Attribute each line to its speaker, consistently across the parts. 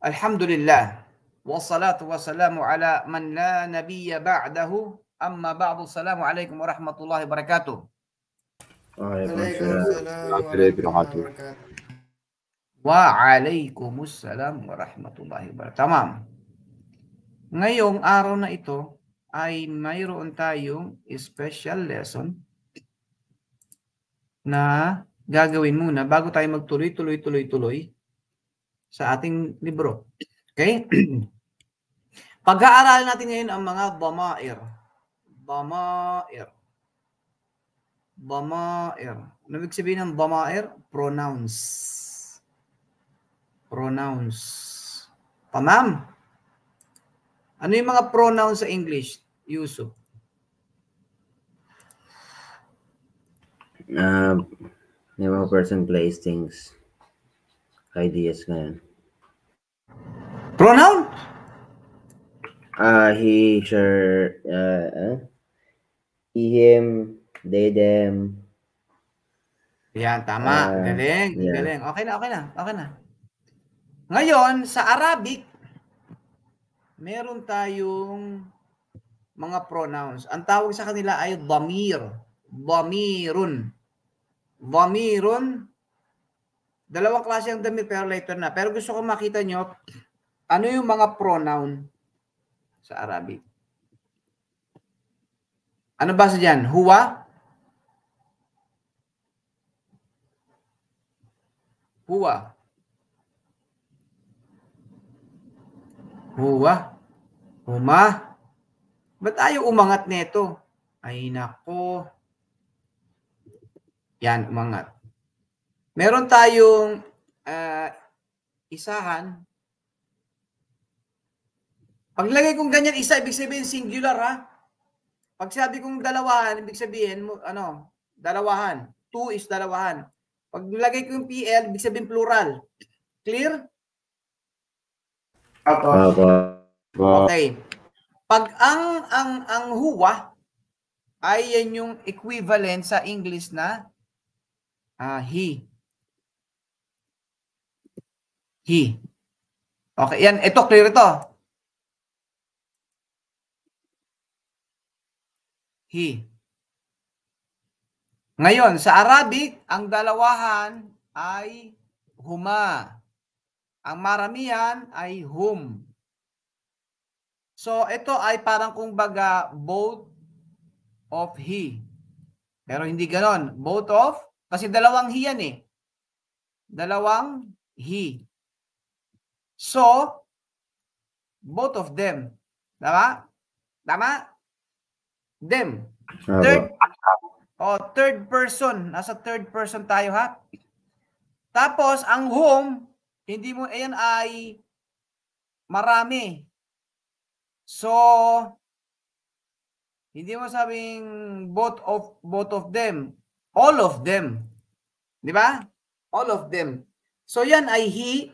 Speaker 1: Alhamdulillah. Wassalatu wassalamu ala man la nabiyya ba'dahu. Amma ba'du. Assalamualaikum warahmatullahi wabarakatuh.
Speaker 2: Waalaikumsalam warahmatullahi wabarakatuh.
Speaker 1: Waalaikumsalam warahmatullahi wabarakatuh. Tamam. Ngayong araw na ito ay mayroon tayong special lesson na gagawin muna bago tayo magtuloy sa ating libro. Okay? Pag-aaralan natin ngayon ang mga dhamair. Dhamair. Ano ibig sabihin ng dhamair? Pronouns. Tamam? Ano yung mga pronouns sa English, Yusuf?
Speaker 3: May mga person, place, things, ideas ngayon.
Speaker 1: Pronoun?
Speaker 3: He, her, he, him, they, them.
Speaker 1: Yan, tama. Galing.
Speaker 3: Yeah.
Speaker 1: Galing. Okay na. Ngayon, sa Arabic, meron tayong mga pronouns. Ang tawag sa kanila ay dhamir. Dhamirun. Dalawang klase ang dhamir pero later na. Pero gusto ko makita nyo, ano yung mga pronoun sa Arabic? Ano ba sa dyan? Huwa? Huma? Ba't ayaw umangat nito? Ay nako. Yan, umangat. Meron tayong isahan. Paglagay kong ganyan isa, ibig sabihin singular ha. Pag sabi kong dalawahan, ibig sabihin dalawahan. Two is dalawahan. Pag nilagay ko yung PL, ibig sabihin plural. Clear? Okay. Pag ang huwa ay yan yung equivalent sa English na he. Okay, yan. Ito, clear ito. He. Ngayon, sa Arabic, ang dalawahan ay huma. Ang maramihan ay hum. So, ito ay parang kumbaga both of he. Pero hindi ganon. Both of, kasi dalawang he yan eh. Dalawang he. So, both of them. Tama? Them. Third person. Nasa third person tayo ha. Tapos, ang whom, hindi mo, ayan ay marami. So, hindi mo sabing both of them. All of them. Di ba? All of them. So, yan ay he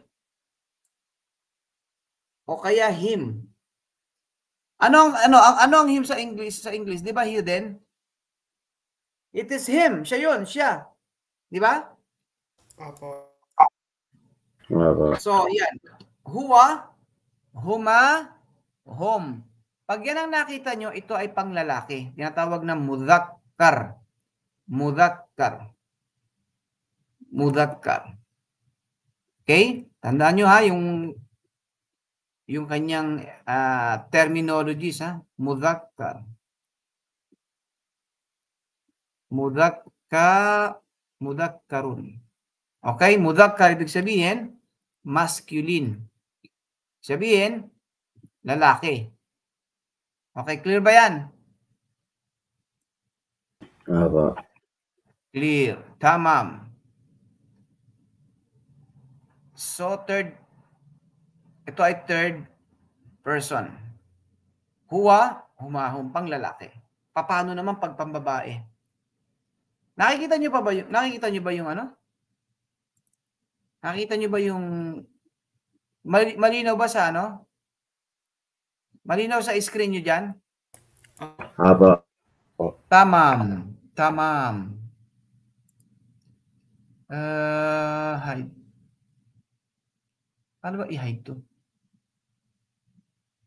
Speaker 1: o kaya him. Ano ang him sa English? Sa English, di ba he din? It is him. Siya yun. Siya. Di ba?
Speaker 2: Opo.
Speaker 1: So, yan. Huwa, huma, hum. Pag yan ang nakita nyo, ito ay panglalaki. Tinatawag na mudhakkar. Okay? Tandaan nyo ha, yung kanyang terminologies ha. Mudhakkar. Mudhakkarun. Okay? Mudhakkar, ibig sabihin, masculine. Sabihin, lalaki. Okay, clear ba yan? Clear. Tamam. So, ito ay third person. Huwa, humahum, pang lalaki. Paano naman pag pambabae? Nakikita nyo ba yung ano? Nakita nyo ba yung malinaw ba sa ano? Malinaw sa screen nyo dyan? Tamam. Hide. Paano ba i-hide to?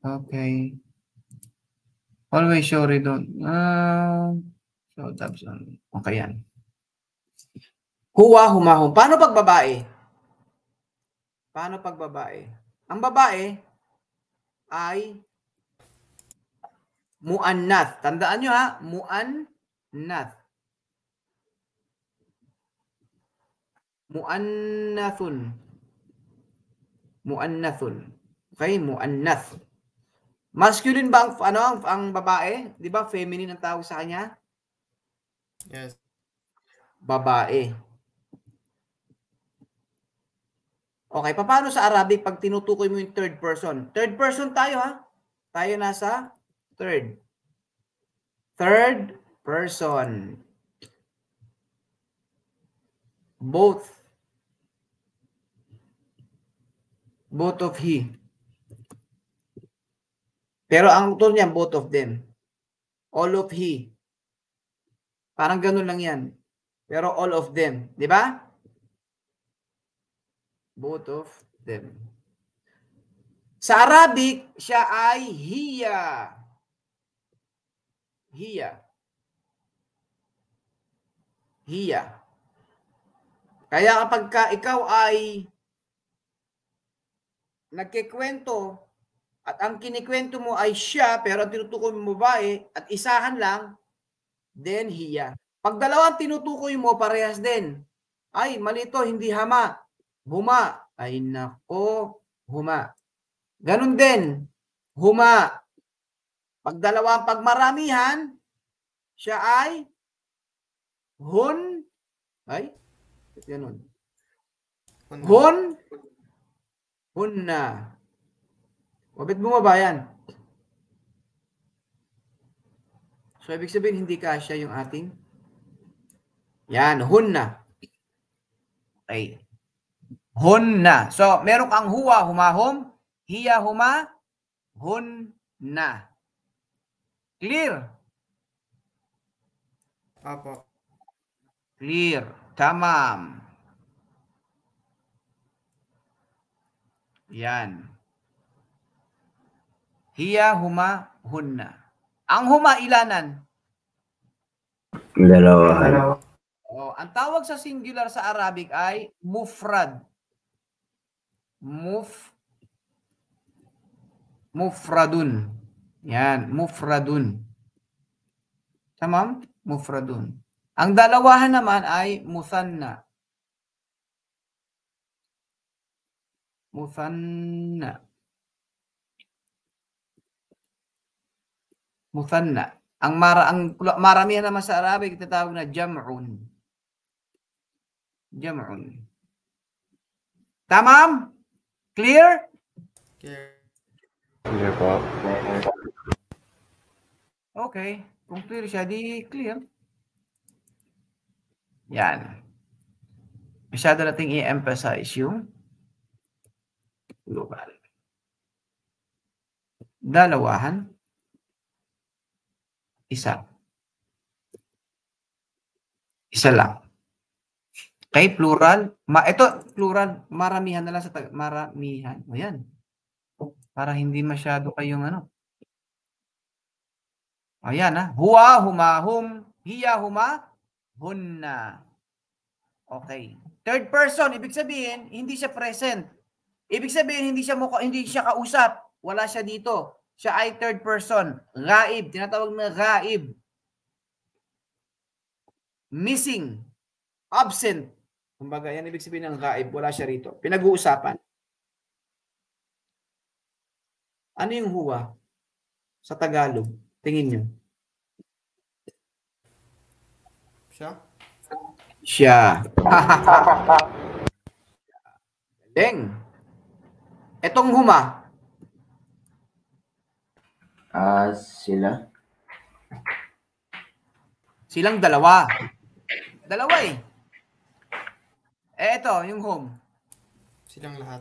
Speaker 1: Okay. Always show redon. So tabs on. Okay yan. Huwa, humahum. Paano pag babae? Paano pag babae? Ang babae ay muannath. Tandaan nyo ha, muannath. Muannathun. Muannathun. Okay, muannath. Masculine ba ang babae? 'Di ba feminine ang tawag sa kanya?
Speaker 2: Yes.
Speaker 1: Babae. Okay, paano sa Arabic pag tinutukoy mo yung third person? Third person tayo ha. Tayo nasa third. Third person. Both of he. Pero ang tool niya, both of them. All of he. Parang ganun lang yan. Pero all of them. Di ba? Both of them. Sa Arabic, siya ay hiya. Hiya. Hiya. Kaya kapag ikaw ay nagkikwento at ang kinikwento mo ay siya pero ang tinutukoy mo babae at isahan lang, then hiya. Pag dalawang tinutukoy mo, parehas din. Ay, malito, hindi hama. Huma. Ay, nako, huma. Ganun din. Huma. Pag dalawang pagmaramihan, siya ay hun. Ay, ganun. Hun. Hunna. Wabit bumaba yan. So, ibig sabihin, hindi kasya yung ating. Yan, hunna. Okay. Hunna. So, meron kang huwa, humahom. Hiya, huma. Hunna. Clear?
Speaker 2: Opo.
Speaker 1: Clear. Tamam. Yan. Hiya, huma, hunna. Ang huma, ilanan?
Speaker 3: Dalawahan.
Speaker 1: Oh, ang tawag sa singular sa Arabic ay mufrad. Mufradun. Yan, mufradun. Tamam? Mufradun. Ang dalawahan naman ay musanna. Musanna. Musanna. Ang maramihan naman sa Arabic tinatawag na jam'un. Jam'un. Tamam? Clear?
Speaker 2: Clear po.
Speaker 1: Okay. Kung clear siya, di clear. Yan. Masyado nating i-emphasize yung global. Dalawahan. Isa. Isa lang. Okay, plural. Ito, plural. Maramihan na lang sa maramihan. O yan. Para hindi masyado kayong ano. Ayan ha. Huwa, humahum, hiya, huma, hunna. Okay. Third person, ibig sabihin, hindi siya present. Ibig sabihin, hindi siya kausap. Wala siya dito. Siya ay third person. Gaib. Tinatawag na gaib. Missing. Absent. Kumbaga, yan ibig sabihin ng gaib. Wala siya rito. Pinag-uusapan. Ano yung huwa? Sa Tagalog. Tingin nyo. Siya. Galing. Etong huma.
Speaker 3: Sila.
Speaker 1: Silang dalawa. Dalawa eh. Ito, yung home.
Speaker 2: Silang lahat.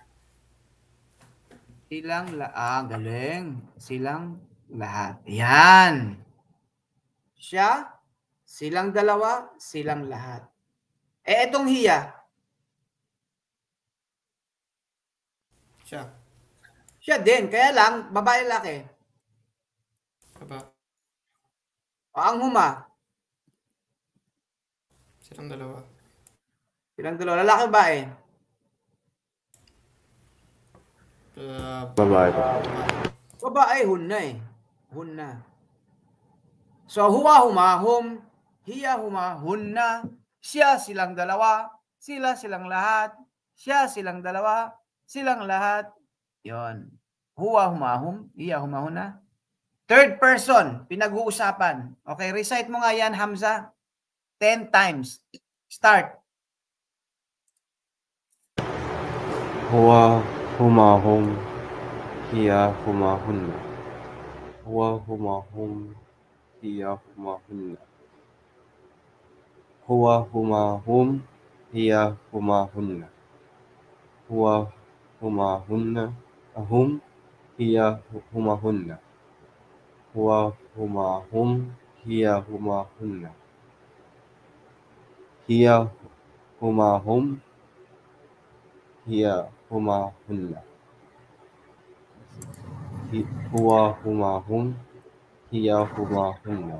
Speaker 1: Galing. Silang lahat. Yan. Siya, silang dalawa, silang lahat. Etong hiya. Siya din. Kaya lang, babae laki.
Speaker 2: Babae.
Speaker 1: O ang huma.
Speaker 2: Silang dalawa.
Speaker 1: Silang dalawa. Lalaki babae.
Speaker 4: Babae.
Speaker 1: Babae, hunna eh. Hunna. So, huwa huma, hum, hiya huma, hunna, siya silang dalawa, sila silang lahat, siya silang dalawa, silang lahat. Yon. Huwa huma, hum, hiya huma, hunna. Third person, pinag-uusapan. Okay, recite mo nga yan, Hamza. 10 times. Start.
Speaker 4: Huwa, huma, hum, hiya, huma, hunna. Huwa, huma, hum, hiya, huma, hunna. Huwa, huma, hum, hiya, huma, hunna. Huwa, huma, hunna, hum, hiya, huma, hunna. Huwa, huma, hum, hiya, huma, hunna. Hiya, huma, hum, hiya, huma, hunna. Huwa, huma, hum, hiya, huma, hunna.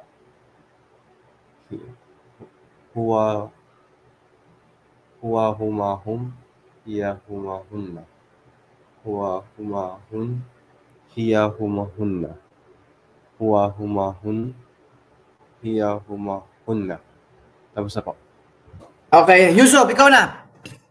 Speaker 4: Huwa, huma, hum, hiya, huma, hunna. Huwa, huma, hum, hiya, huma, hunna. Huwa, huma, hum, hiya, huma, hunna. Tapos na po.
Speaker 1: Okay, Yusuf, ikaw na.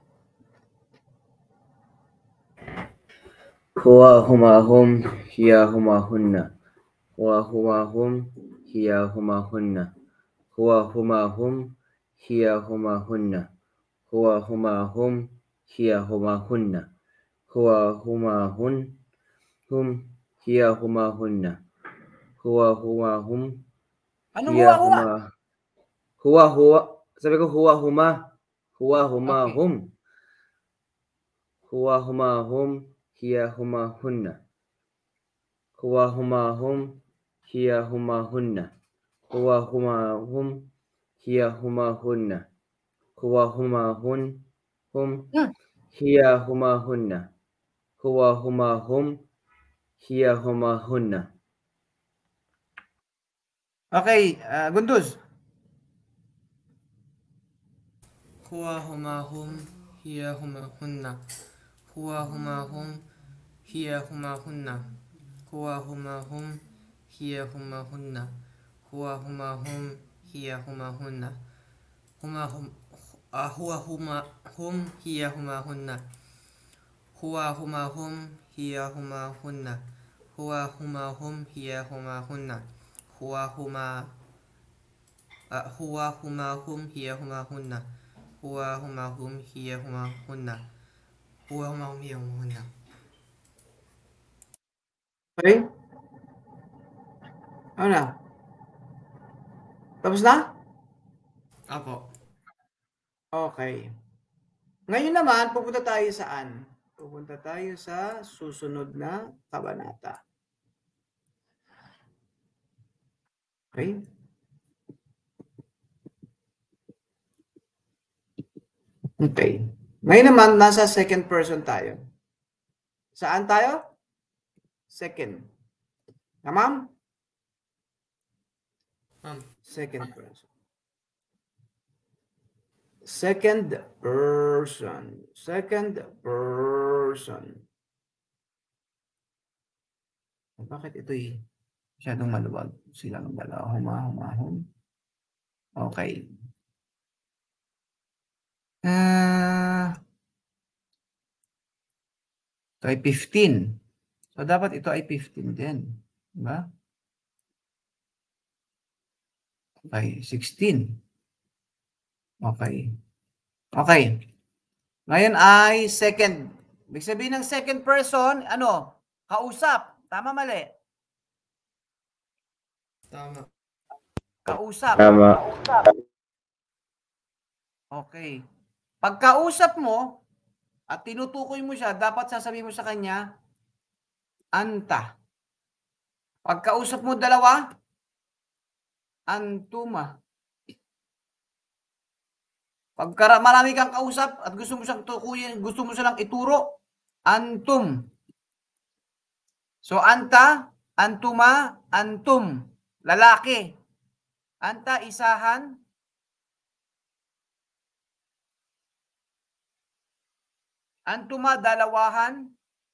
Speaker 3: Huwa huma hum hiya huma hunna. Huwa huma hum hiya huma hunna. Huwa huma hum hiya huma hunna. Huwa huma hum hiya huma hunna. Huwa huma hum hiya huma hunna. Huwa huma hum
Speaker 1: Anong
Speaker 3: hiya
Speaker 1: huwa?
Speaker 3: huma. Huwa. Sabi ko huwa huma. Huwa huma
Speaker 1: Okay.
Speaker 3: hum. Huwa huma hum hiya huma hunna. Huwa huma hum hiya huma hunna. Huwa huma hum hiya huma hunna. Huwa huma hum hiya huma hunna. Huwa huma hum hiya huma hunna.
Speaker 1: Okay, Gunduz.
Speaker 2: Huwa huma hum, hiya huma hunna. Huwa huma hum, hiya huma hunna. Huwa huma hum, hiya huma hunna. Huwa huma hum, hiya huma hunna. Huwa huma hum, hiya huma hunna. Huwa huma hum, hiya huma hunna. Huwa huma hum, hiya huma hunna. Huwa huma hum, hiya huma hunna. Huwa huma hum, hiya huma hunna. Huwa huma hum, hiya huma hunna.
Speaker 1: Okay? Ano na? Tapos na?
Speaker 2: Apo.
Speaker 1: Okay. Ngayon naman, pupunta tayo saan? Pupunta tayo sa susunod na kabanata. Okay? Okay. Ngayon naman, nasa second person tayo. Saan tayo? Second. Tamam? Second person. Second person. Second person. Bakit ito'y masyadong maluwag? Silang dalawa. Humahum. Okay. Ito ay 15. So, dapat ito ay 15 din. Diba? Okay, 16. Okay. Okay. Ngayon ay second. Ibig sabihin ng second person, ano? Kausap. Tama, mali?
Speaker 2: Tama.
Speaker 1: Kausap.
Speaker 3: Tama.
Speaker 1: Okay. Pagkausap mo at tinutukoy mo siya, dapat sasabihin mo sa kanya, anta. Pagkausap mo dalawa, antuma. Pagka marami kang kausap at gusto mo siyang tukuyin, gusto mo silang ituro, antum. So, anta, antuma, antum. Lalaki. Anta, isahan. Antuma, dalawahan.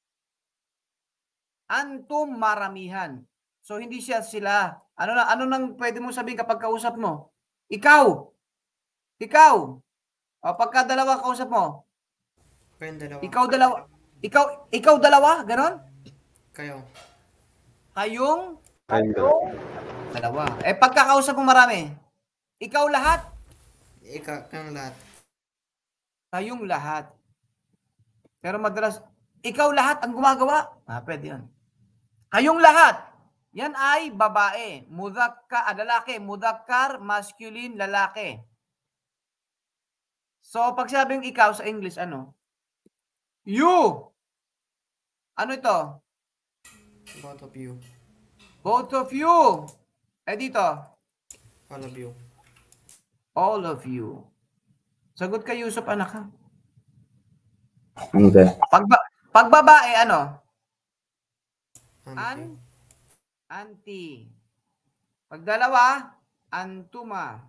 Speaker 1: Antum, maramihan. So, hindi siya sila. Ano nang pwede mo sabihin kapag kausap mo? Ikaw. Ikaw. O, pagka dalawa kausap mo.
Speaker 2: Kayong dalawa.
Speaker 1: Ikaw dalawa. Ikaw dalawa, ganon?
Speaker 2: Kayo.
Speaker 1: Kayong
Speaker 4: Kayong dalawa.
Speaker 1: dalawa. Eh, pagkakausap mo marami. Ikaw lahat.
Speaker 2: Kayong lahat.
Speaker 1: Kayong lahat. Pero madalas, ikaw lahat ang gumagawa. Pwede yun. Kayong lahat. Yan ay babae. Lalaki. Mudhakkar, masculine, lalaki. So, pag sabing ikaw sa English, ano? You. Ano ito?
Speaker 2: Both of you.
Speaker 1: Both of you. Eh dito?
Speaker 2: All of you.
Speaker 1: All of you. Sagot ka, Yusuf, anak ha?
Speaker 3: Okay.
Speaker 1: Pag babae, ano?
Speaker 2: Auntie.
Speaker 1: Auntie. Pag dalawa, antuma.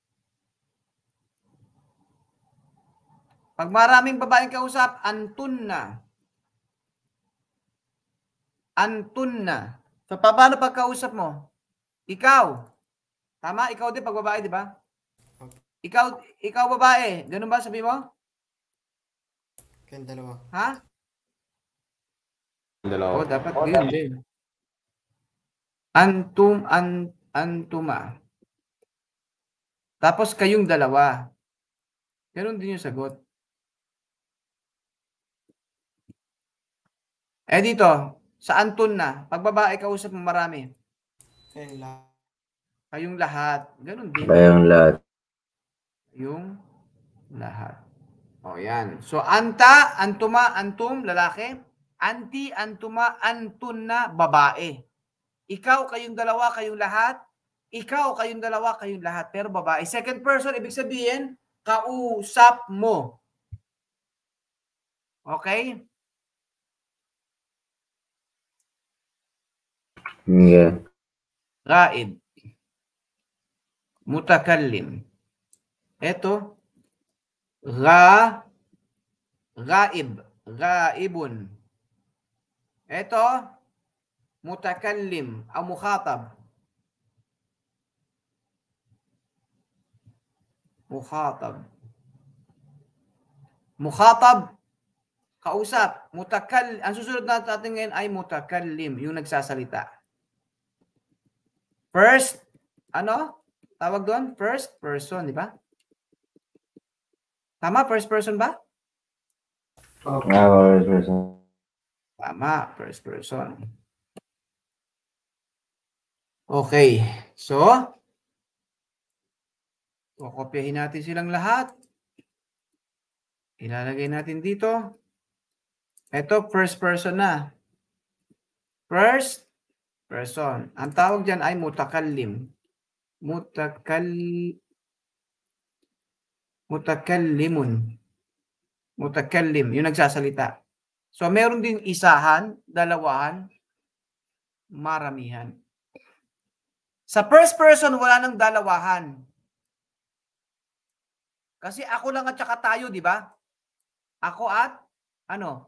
Speaker 1: Pag maraming babaeng kausap, antunna. Antunna. So, paano pag kausap mo? Ikaw. Tama? Ikaw din pag babae, di ba? Ikaw babae. Ganun ba sabi mo?
Speaker 2: Kayong dalawa.
Speaker 1: Ha?
Speaker 4: Dalawa.
Speaker 1: Oo, dapat yun din. Antuma. Tapos kayong dalawa. Ganun din yung sagot. Eh dito, sa antun na, pag babae kausap mo marami.
Speaker 2: Kayong lahat.
Speaker 1: Kayong lahat. Ganun din.
Speaker 3: Kayong lahat.
Speaker 1: Yung lahat. O yan. So, anta, antuma, antum, lalaki. Anti, antuma, antun na, babae. Ikaw, kayong dalawa, kayong lahat. Ikaw, kayong dalawa, kayong lahat. Pero babae. Second person, ibig sabihin, kausap mo. Okay?
Speaker 3: Yeah.
Speaker 1: Ghaib. Mutakallim. Ito. Ghaib. Ghaibun. Ito. Mutakallim. Ang mukhatab. Mukhatab. Kausap. Ang susunod natin ngayon ay mutakallim. Yung nagsasalita. First, ano? Tawag doon? First person, di ba? Tama? First person ba? Tama. First person. Okay. So, kokopyahin natin silang lahat. Ilalagay natin dito. Ito, first person na. First person. Ang tawag dyan ay mutakallim. Mutakallimun. Mutakallim. Yung nagsasalita. So, meron din isahan, dalawahan, maramihan. Sa first person, wala nang dalawahan. Kasi ako lang at saka tayo, di ba? Ako at, ano?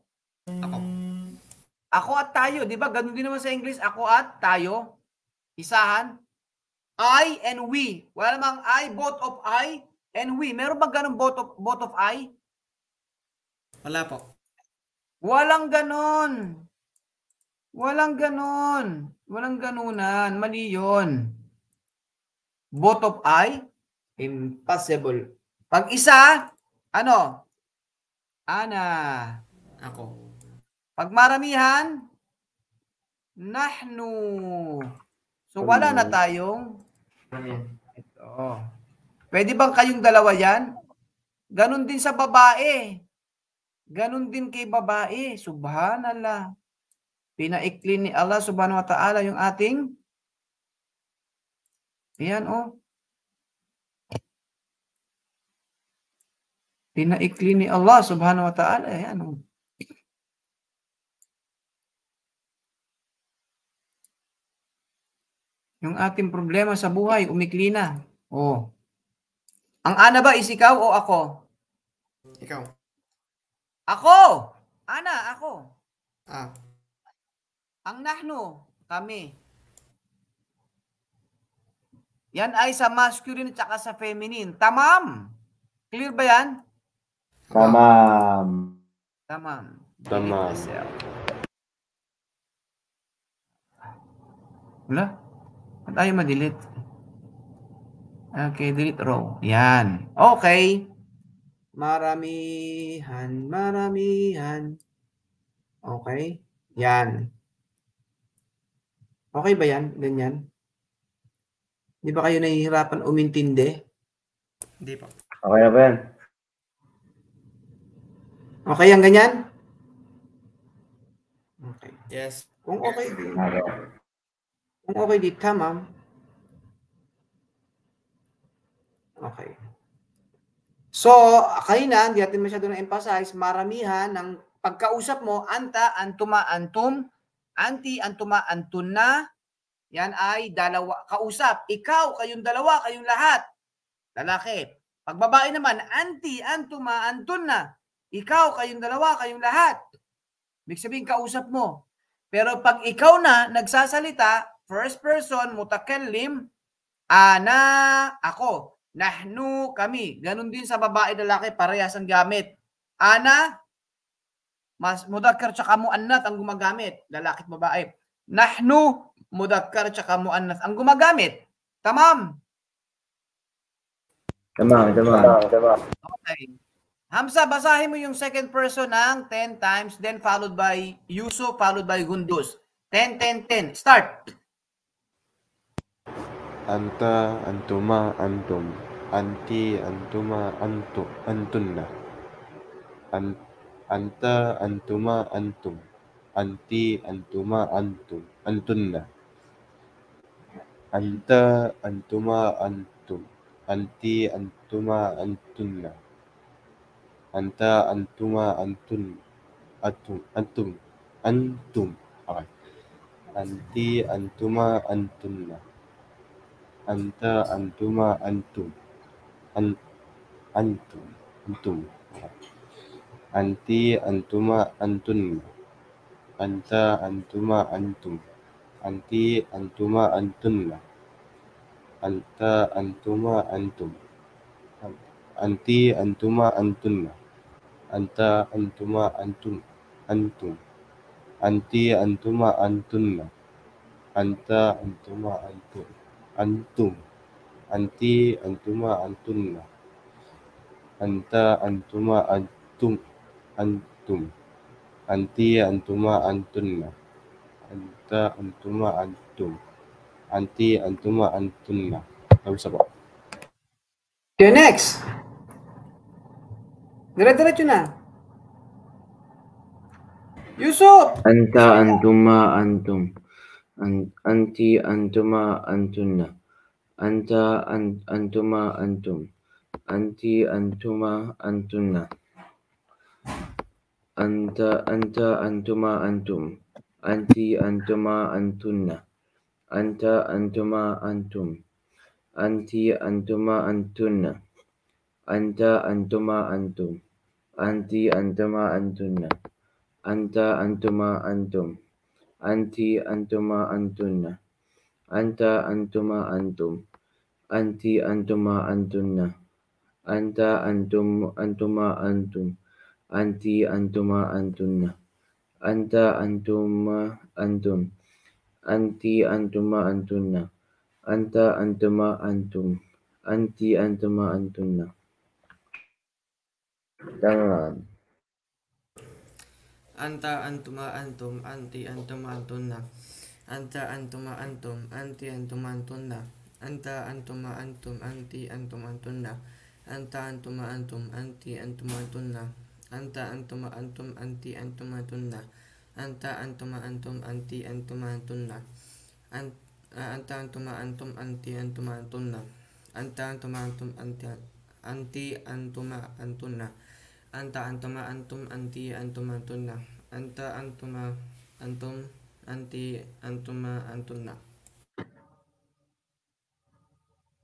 Speaker 1: Ako at tayo, di ba? Ganun din naman sa English. Ako at tayo. Isahan. I and we. Wala namang I, both of I and we. Meron ba ganun both of I?
Speaker 2: Wala po.
Speaker 1: Walang ganon. Walang ganon. Walang ganunan. Mali yun. Both of I? Impossible. Pag isa, ano? Ana.
Speaker 2: Ako.
Speaker 1: Pag maramihan, nahnu. So, wala na tayong ito. Pwede bang kayong dalawa yan? Ganon din sa babae. Ganon din kay babae. Subhanallah. Pinaikli ni Allah subhanahu wa ta'ala yung ating ayan oh. Pinaikli ni Allah subhanahu wa ta'ala. Ayan oh. Yung ating problema sa buhay, umikli na. Oh. Ang ana ba is ikaw o ako?
Speaker 2: Ikaw.
Speaker 1: Ako! Ana, ako.
Speaker 2: Ah.
Speaker 1: Ang nahnu, kami. Yan ay sa masculine at saka sa feminine. Tamam. Clear ba yan?
Speaker 3: Tamam.
Speaker 1: Tamam.
Speaker 4: Tamam.
Speaker 1: Delete the cell. Wala? Ba't ayaw ma-delete? Okay, delete row. Yan. Okay. Maramihan, maramihan. Okay. Yan. Okay ba yan? Ganyan? Di ba kayo nahihirapan umintindi?
Speaker 2: Hindi po.
Speaker 3: Okay na ba yan?
Speaker 1: Okay ang ganyan? Okay.
Speaker 2: Yes.
Speaker 1: Kung okay di.
Speaker 3: Okay.
Speaker 1: Kung okay di, tamam. Okay. So, kanina, hindi natin masyado na-emphasize, maramihan ng pagkausap mo, anta, antuma, antum, anti, antuma, antun na, yan ay dalawa, kausap. Ikaw, kayong dalawa, kayong lahat. Lalaki. Pag babae naman, anti, antuma, antun na. Ikaw, kayong dalawa, kayong lahat. Ibig sabihin, kausap mo. Pero pag ikaw na nagsasalita, first person, mutakallim, ana, ako. Nahnu, kami. Ganon din sa babae, lalaki, parehas ang gamit. Ana, mas mudakkar tsaka muannat ang gumagamit. Lalaki at babae. Nahnu, mudakkar tsaka muannat ang gumagamit. Tamam.
Speaker 3: Tamam.
Speaker 1: Okay. Hamza, basahin mo yung second person ng 10 times, then followed by Yusuf, followed by Gunduz. 10, 10, 10. Start.
Speaker 4: Anta, antuma, antum. Anti, antuma, antunna. Anta, antuma, antum. Anti, antuma, antunna. Anta, antuma, antum. Anti, antuma, antunna. Anta, antuma, antum. Okay. Anti, antuma, antunna. Anta, antuma, antum. Antum. Okay. Anti, antuma, antunna. Anta, antuma, antum. Anti, antuma, antunna. Anta, antuma, antum. Anti, antuma, antunna. Anta, antuma, antum. Anti, antuma, antunna. Anta, antuma, antum. Anti, antuma, antunna. Anta, antuma, antum. Anti, antuma, antunna. Anta, antuma, antum. Anti, antuma, antunna. Tapos po.
Speaker 1: Okay, next. Dire-diretso na. Yusuf!
Speaker 3: Anta, antuma, antum. Anti, antuma, antunna. Anta, antuma, antum. Anti, antuma, antunna. Anta, antuma, antum. Anti, antuma, antunna. Anta, antuma, antum. Anti, antuma, antunna. Anta, antuma, antum. Anti, antuma, antunna. Anta, antuma, antum. Anti, antuma, antunna. Anta, antuma, antum. Anti, antuma, antunna. Anta, antuma, antum. Anti, antuma, antunna. Anta, antuma, antum. Anti, antuma, antunna. Anta, antuma, antum. Anti, antuma, antunna. Tamam.
Speaker 2: Anta, antuma, antum. Anti, antuma, antunna. Anta, antuma, antum. Anti, antuma, antunna. Anta, antuma, antum. Anti, antuma, antunna. Anta, antuma, antum. Anti, antuma, antunna. Anta, antuma, antum. Anti, antuma, antunna. Anta, antuma, antum. Anti, antuma, antunna. Anta, antuma, antum. Anti, antuma, antunna. Anta, antuma, antum. Anti, antuma, antunna. Anta, antuma, antum. Anti, antuma, antunna. Anta, antuma, antum. Anti, antuma, antunna.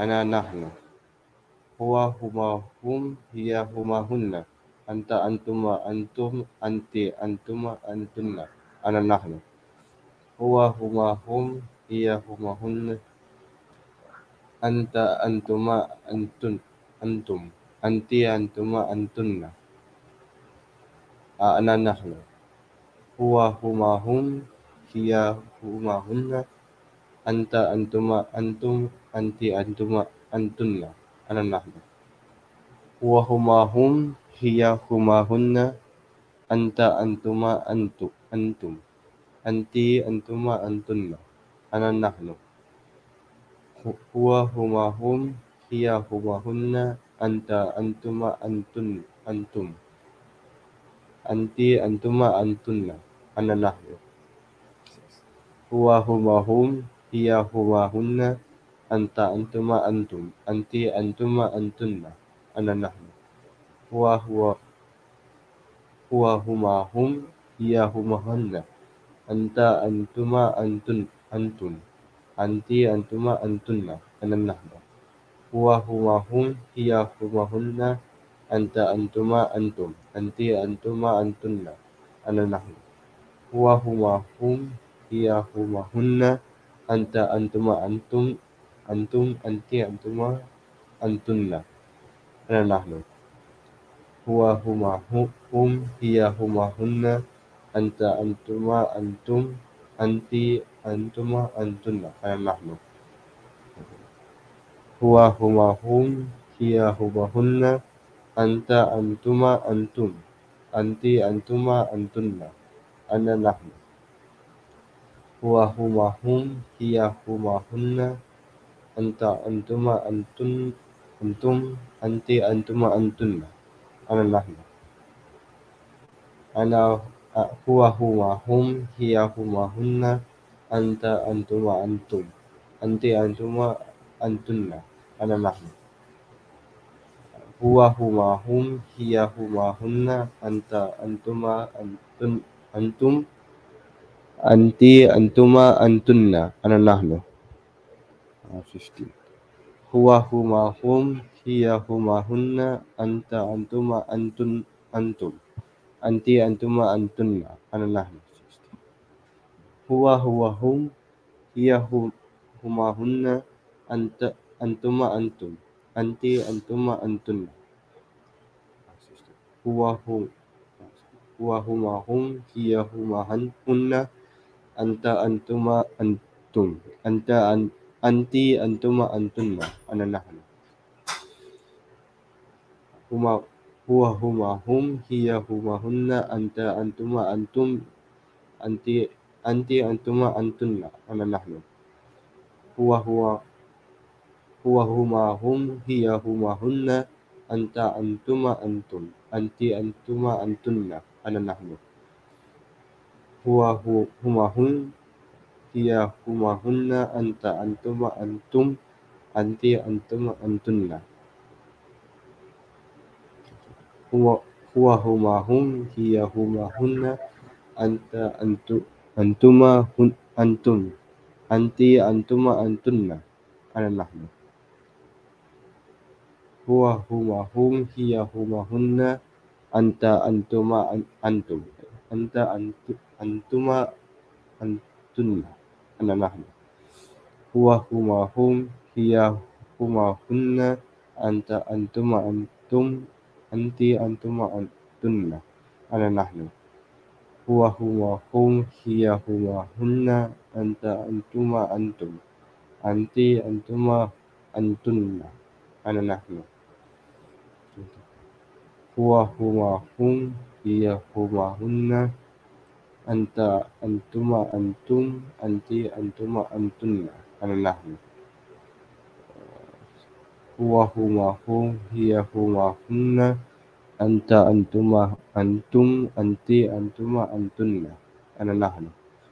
Speaker 4: ana nahnu. Huwa huma hum hiya huma hunna. Anta antuma antum anti antuma antunna. Ana nahnu. Huwa huma hum hiya huma hunna. Anta antuma antum anti antuma antunna. Ana nahnu. Huwa huma hum hiya huma hunna. Anta antuma antum anti antuma antunna. Ana nahnu. Huwa huma hum hiya huma hunna. Anta antuma antum anti antuma antunna. Ana nahnu. Huwa huma hum hiya huma hunna. Anta antuma antum anti antuma antunna. Ana nahnu. Huwa huma hum hiya huma hunna. Anta antuma antum anti antuma antunna. Ana nahnu. Huwa huma hum hiya huma hunna. Anta antuma antum anti antuma antunna. Ana nahnu. Huwa huma hum hiya huma hunna. Anta antuma antum anti antuma antunna. Ana nahnu. Huwa huma hum hiya huma hunna. Anta antuma antum anti antuma antunna. Ana nahnu. Huwa huma hum hiya huma hunna. Anta antuma antum anti antuma antunna. Ana nahnu. Huwa huma hum hiya huma hunna. Anta antuma antum anti antuma antunna. Ana nahnu. Huwa huma hum hiya huma hunna. Anta antuma antum anti antuma antunna. Ana nahnu. Huwa huma hum hiya huma hunna. Anta antuma antum anti antuma antunna. Ana nahnu. Huwa huma hum hiya huma hunna. Anta antuma antum anti antuma antunna. Ana nahnu. 15. Huwa huma hum hiya huma hunna. Anta antuma antum anti antuma antunna. Ana nahnu. Huwa hum hiya huma hunna. Antuma antum anti antuma antunna. Huwa huma hum hiya huma hunna. Anta antuma antum anti antuma antunna. Ana nahnu. Huwa huma hum hiya huma hunna. Anta antuma antum anti antuma antunna. Ana nahnu. Huwa huma hum hiya huma hunna. Anta antuma antum anti antuma antunna. Ana nahnu. Huwa huma hum hiya huma hunna. Anta antuma antum anti antuma antunna. Huwa huma hum hiya huma hunna. Anta antuma antum anti antuma antunna. Ana nahnu. Huwa huma hum hiya huma hunna. Anta antuma antum antuma antunna. Ana nahnu. Huwa huma hum hiya huma hunna. Anta antuma antum anti antuma antunna. Ana nahnu. Huwa huma hum hiya huma hunna. Anta antuma antum anti antuma antunna. Ana nahnu. Huwa huma hum hiya huma hunna. Anta antuma antum anti antuma antunna. Ana nahnu. Huwa huma hum hiya huma hunna. Anta antuma antum anti antuma antunna. Ana nahnu.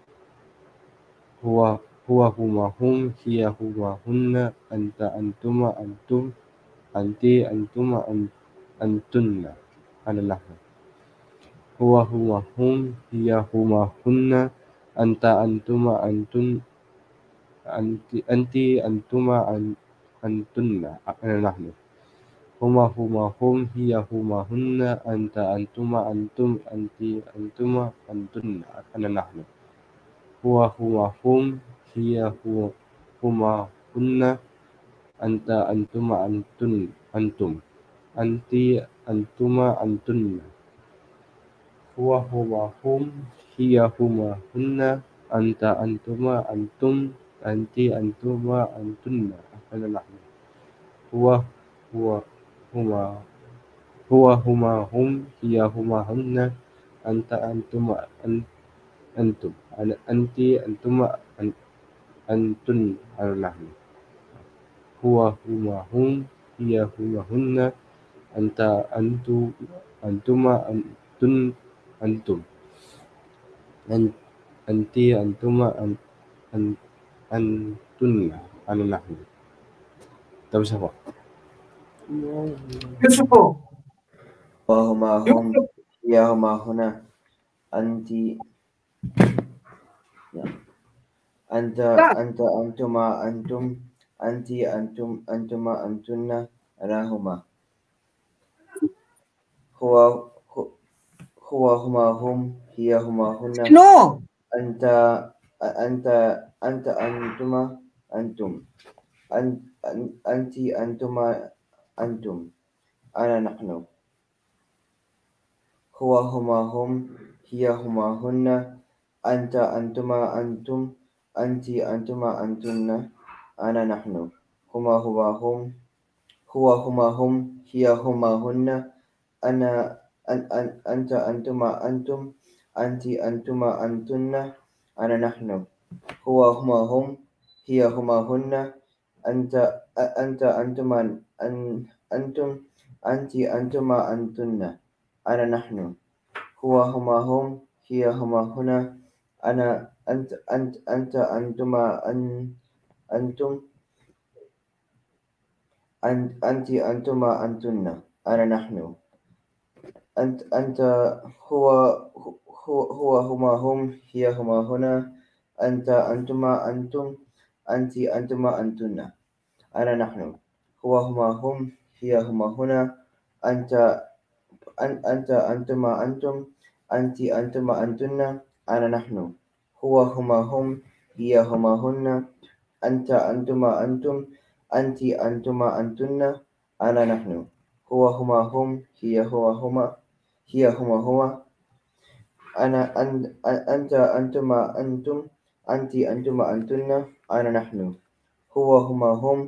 Speaker 4: Huwa huma hum hiya huma hunna. Anta antuma antum anti antuma antunna. Ana nahnu. Huwa huma hum hiya huma hunna. Anta antuma antum anti antuma أنتن أنا نحن هما هم هي هما هن أنت أنتما أنتم أنت أنتما أنتن أنا نحن هما هم هي هما هن أنت أنتما أنتم أنت أنتما أنتن هما هم هي هما هن أنت أنتما أنتم أنت أنتما أنتن أنا نحن هو هما هما هم هي هما هن أنت أنتما أنتم أنت أنتما أنتن أنا نحن هما هم هي هما هن أنت أنتما أنتم أنت أنتما أنتن أنا نحن. Tapos na po.
Speaker 1: Beautiful.
Speaker 3: هما هم هي هما هنا أنت أنت أنتما أنتم أنت أنتما أنتن أنا هما هما هم هي هما هنا
Speaker 1: No.
Speaker 3: أنت أنتما أنتم أنت أنتما أنتم أنا نحن هما هم هي هما هن أنت أنتما أنتم أنت أنتما أنتن أنا نحن هما هم هي هما هن أنت أنتما أنتم أنت أنتما أنتن أنا نحن هما هم هي هما هن أنت أنتما أنتم أنت أنتما أنتن أنا نحن هما هم هي هما هنا أنت أنتما أنتم أنت أنتما أنتن أنا نحن أنت هما هم هي هما هنا أنت أنتما أنتم أنت أنتما أنتن أنا نحن هما هم هي هما هنا أنت أنتما أنتم أنت أنتما أنتن أنا نحن هما هم هي هما هن أنت أنتما أنتم أنت أنتما أنتن أنا نحن هما هم هي هما أنا أنت أنتما أنتم أنت أنتما أنتن أنا نحن هما هم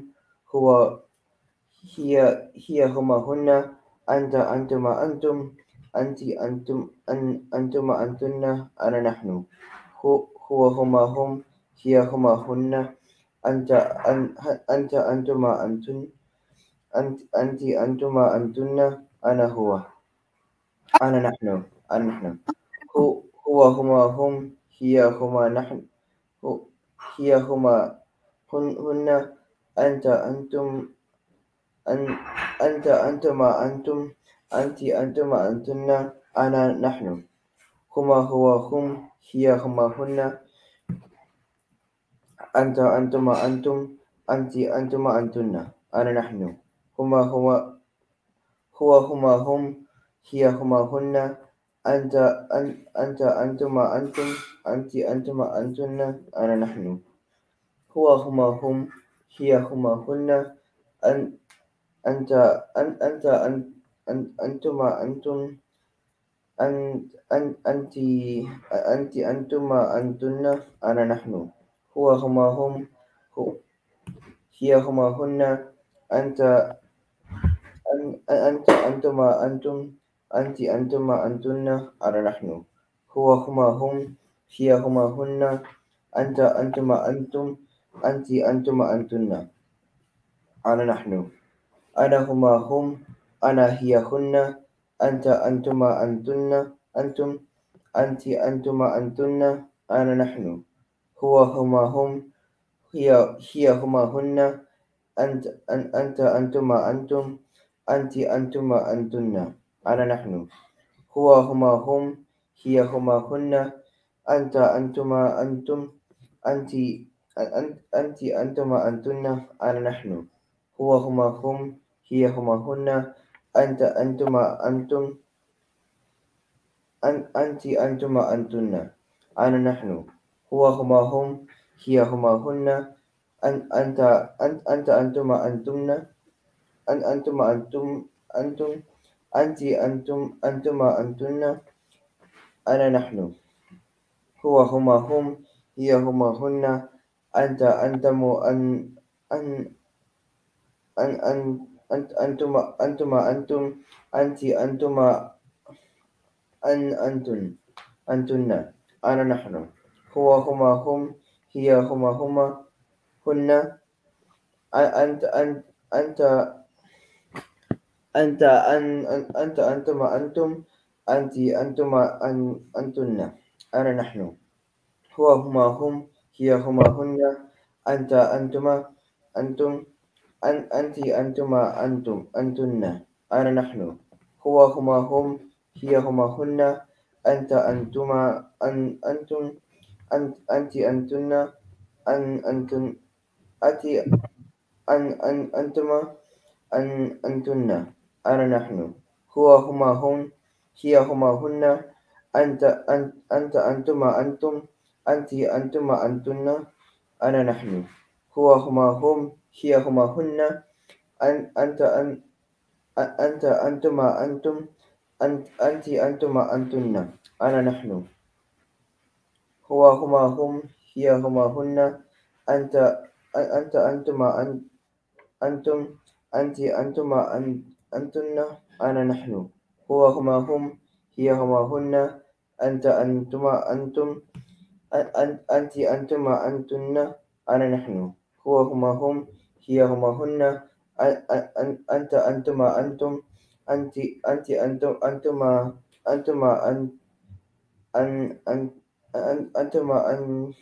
Speaker 3: هي هما هن أنت أنتما أنتم أنت أنتما أنتن أنا نحن هما هم هي هما هن أنت أنتما أنتن أنت أنتما أنتن أنا نحن هما هم هي هما نحن هي هما هن أنت أنتما أنتم أنت أنتما أنتن أنا نحن هم هي هما هن أنت أنتما أنتم أنت أنتما أنتن أنا نحن هما هم هي هما هن أنت أنتما أنتم أنت أنتما أنتن أنا نحن هما هم هي هما هن أنت أنتما أنتم أنت أنتما أنتن أنا نحن هما هم هي هما هن أنت أنتما أنتم أنت أنتما أنتن أنا نحن هما هم هي هما هن أنت أنتما أنتم أنت أنتما أنتن أنا نحن أنا هما هم أنا هي هن أنت أنتما أنتن أنتم أنت أنتما أنتن أنا نحن هما هم هي هما هن أنت أنتما أنتم أنت أنتما أنتن أنا نحن هما هم هي هما هن أنت أنتما أنتم أنت أنتما أنتن أنا نحن هو هما هم هي هما هن أنت أنتما أنتم أنت أنتما أنتن أنا نحن هو هما هم هي هما هن أنت أنتما أنتمن أنتما أنتم أنت أنتما أنتن أنا نحن هو هما هم هي هما هن أنتم أن أنتما أنتم أنتما أنتن أنا نحن هو هما هم هي هما هن أنت أنتما أنتم أنتما أنتن أنا نحن هو هما هم هي هما هن أنتما أنتم أنتما أنتن أنا نحن هو هما هم هي هما هن أنتما أنتم أنتن أنتن أنتما أنتن أنا نحن هو هما هم هي هما هن أنتما أنتم أنتما أنتن أنا نحن هو هما هم هي هما هن أنتما أنتم أنتما أنتن أنا نحن هو هما هم هي هما هن أنتما أنتم أنتما أنتن أنا نحن هو هما هم هي هما هن أنتما أنتم أنتما أنتن أنا نحن هو هما هم هي هما هن أنتما أنتم أنتما أنتما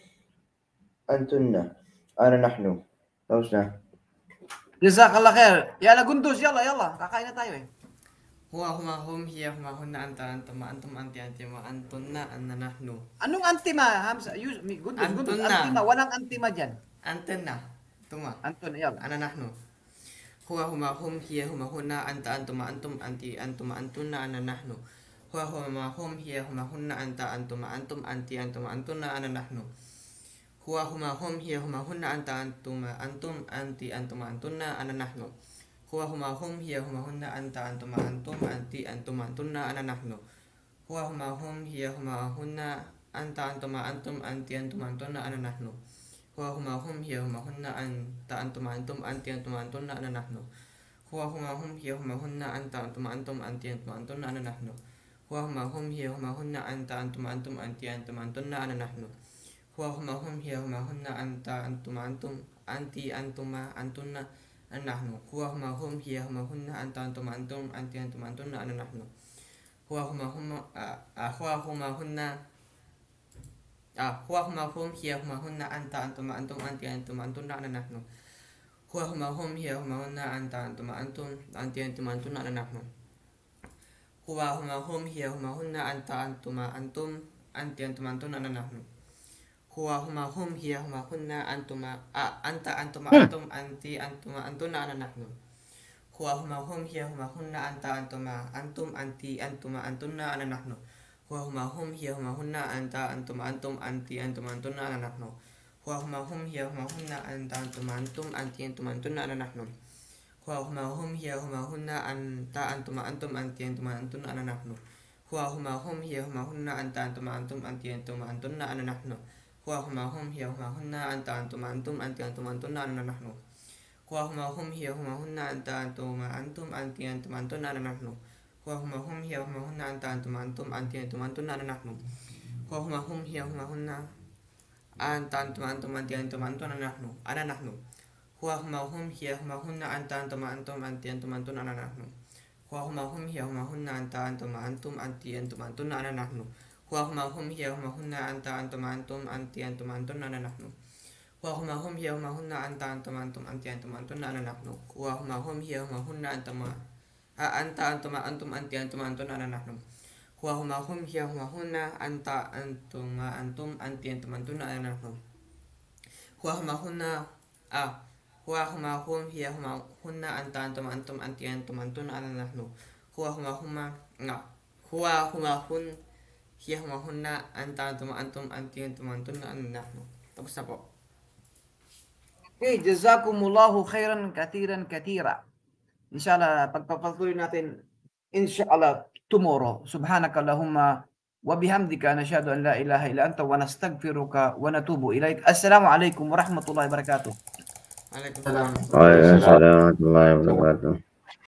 Speaker 3: أنتن أنا نحن لوسنا
Speaker 1: Jazakallah khair. Yalla Gunduz, yalla kakain na tayo eh.
Speaker 2: Huwa huma hum hiya huma hunna anta antuma antum anti antima antunna anna nahnu.
Speaker 1: Anong antima, Hamza? Gunduz,
Speaker 2: Antun na.
Speaker 1: antima, walang antima dyan.
Speaker 2: Antenna. Tuma.
Speaker 1: Anton, yalla.
Speaker 2: Ana nahnu. Huwa huma hum hiya huma hunna anta antuma antum anti antuma antunna ana nahnu. Huwa huma hum hiya huma hunna anta antuma antum anti antuma antunna ana nahnu. Huwa huma hum hiya huma hunna anta antuma antum anti antuma antunna ana nahnu. Huwa huma hum hiya huma hunna anta antuma antum anti antuma antunna ana nahnu. Huwa huma hum hiya huma hunna anta antuma antum anti antuma antunna ana nahnu. Huwa huma hum hiya huma hunna anta antuma antum anti antuma antunna ana nahnu. Huwa huma hum hiya huma hunna anta antuma antum anti antuma antunna ana nahnu. Huwa huma hum hiya huma hunna anta antuma antum anti antuma antunna ana nahnu. Huwa huma hum hiya huma hunna anta antuma antum anti antuma antunna ana nahnu. Huwa huma hum hiya huma hunna anta antuma antum anti antuma antunna ana nahnu. Huwa huma hunna huwa huma hum hiya huma hunna anta antuma antum anti antuma antunna ana nahnu. Huwa huma hum hiya huma hunna anta antuma antum anti antuma antunna ana nahnu. Huwa huma hum hiya huma hunna anta antuma antum anti antuma antunna ana nahnu. Huwa huma hum hiya huma hunna anta antuma antum anti antuma antunna ana nahnu. Huwa huma hum hiya huma hunna anta antuma antum anti antuma antunna ana nahnu. Huwa huma hum hiya huma hunna anta antuma antum anti antuma antunna ana nahnu. Huwa huma hum hiya huma hunna anta antuma antum anti antuma antunna ana nahnu. Huwa huma hum hiya huma hunna anta antuma antum anti antuma antunna ana nahnu. Huwa huma hum hiya huma hunna anta antuma antum anti antuma antunna ana nahnu. Huwa huma hum hiya huma hunna anta antuma antum anti antuma antunna ana nahnu. Huwa huma hum hiya huma hunna anta antuma antum anti antuma antunna ana nahnu. Huwa huma hum hiya huma hunna anta antuma antum anti antuma antunna ana nahnu. Huwa huma hum hiya huma hunna anta antuma antum anti antuma antunna ana nahnu. Ana nahnu. Huwa huma hum hiya huma hunna anta antuma antum anti antuma antunna ana nahnu. Huwa huma hum hiya huma hunna anta antuma antum anti antuma antunna ana nahnu. Huwa huma hum hiya huma hunna anta antuma antum anti antuma antunna ana nahnu. Huwa huma hum hiya huma hunna anta antuma antum anti antuma antunna ana nahnu. Huwa huma hum hiya huma hunna anta antuma antum anti antuma antunna ana nahnu. Huwa huma hum hiya huma hunna anta antuma antum anti antuma antunna ana nahnu. Huwa huma Huwa huma hum hiya huma hunna anta antum antum anti antum antun ana nahnu. Huwa huma hun hiya huma hunna anta antum antum anti antum antun ana nahnu. Tapos na po.
Speaker 1: Okay, jazakumullahu khairan katira. Inshallah, pagpapatuloy natin, inshallah, tomorrow. Subhanakallahumma wa bihamdika nashhadu an la ilaha illa anta wa nastaghfiruka wa natubu ilaik. Assalamu alaikum warahmatullahi wabarakatuh.
Speaker 2: Waalaikumsalam.
Speaker 3: Waalaikumsalam warahmatullahi wabarakatuh.